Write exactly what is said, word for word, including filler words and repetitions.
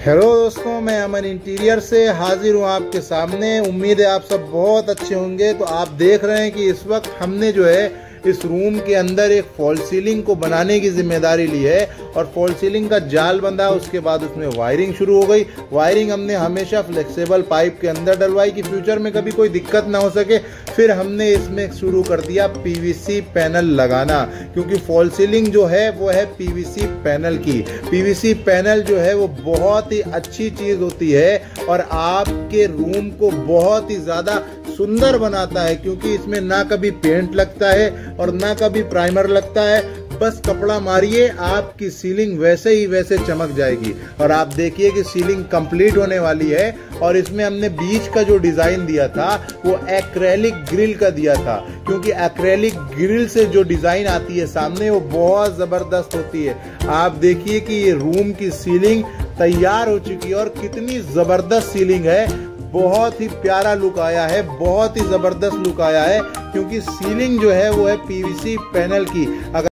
Hello दोस्तों, मैं अमन interior से हाजिर हूँ आपके सामने। उम्मीद है आप सब बहुत अच्छे होंगे। तो आप देख रहे हैं कि इस वक्त हमने जो है इस रूम के अंदर एक फॉल सीलिंग को बनाने की जिम्मेदारी ली है और फॉल सीलिंग का जाल बंधा। उसके बाद उसमें वायरिंग शुरू हो गई। वायरिंग हमने हमेशा फ्लेक्सिबल पाइप के अंदर डलवाई कि फ्यूचर में कभी कोई दिक्कत ना हो सके। फिर हमने इसमें शुरू कर दिया पीवीसी पैनल लगाना, क्योंकि फॉल सीलिंग जो है वो है पीवीसी पैनल की। पीवीसी पैनल जो है वो बहुत ही अच्छी चीज होती है और आपके रूम को बहुत ही ज्यादा सुंदर बनाता है, क्योंकि इसमें ना कभी पेंट लगता है और ना कभी प्राइमर लगता है। बस कपड़ा मारिए, आपकी सीलिंग वैसे ही वैसे चमक जाएगी। और आप देखिए कि सीलिंग कंप्लीट होने वाली है और इसमें हमने बीच का जो डिजाइन दिया था वो एक्रेलिक ग्रिल का दिया था, क्योंकि एक्रेलिक ग्रिल से जो डिजाइन आती है सामने वो बहुत जबरदस्त होती है। आप देखिए कि ये रूम की सीलिंग तैयार हो चुकी है और कितनी जबरदस्त सीलिंग है। बहुत ही प्यारा लुक आया है, बहुत ही जबरदस्त लुक आया है, क्योंकि सीलिंग जो है वो है पीवीसी पैनल की। अगर